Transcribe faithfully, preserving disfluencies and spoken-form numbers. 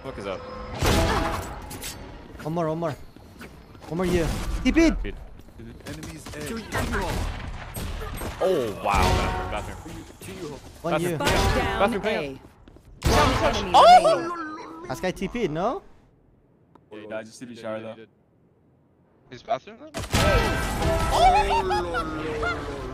Fuck is up. One more, one more. One more you. T P! Enemies Oh, wow. Bathroom, bathroom. One Bathroom. you. Spike down Bathroom, A. One enemy Oh! remaining. This guy T P'd, no? Yeah, he died just to be shower though. He's bathroom though? Oh!